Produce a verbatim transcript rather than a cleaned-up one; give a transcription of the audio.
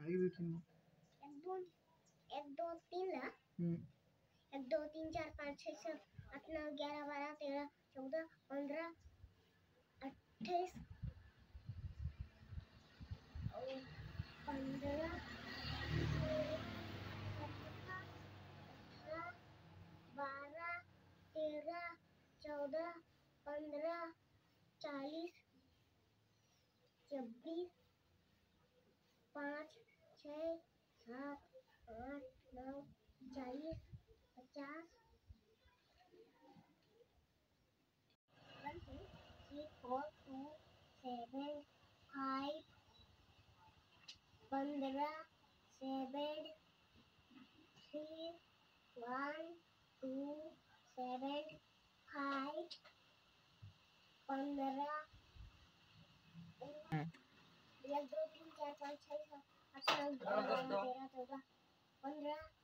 भाई लेकिन एक दो एक दो तीन ला एक दो तीन चार पाँच छः सात आठ नौ ग्यारह बारह तेरह चौदह पंद्रह अट्ठाईस पंद्रह अठारह बारह तेरह चौदह पंद्रह चालीस छब्बीस पाँच छः सात आठ नौ चालीस पचास one two three four two seven five पंद्रह seven three one two seven five पंद्रह एक दो तीन चार पाँच छः सात आठ नौ ग्यारह बारह तेरह चौदह पंद्रह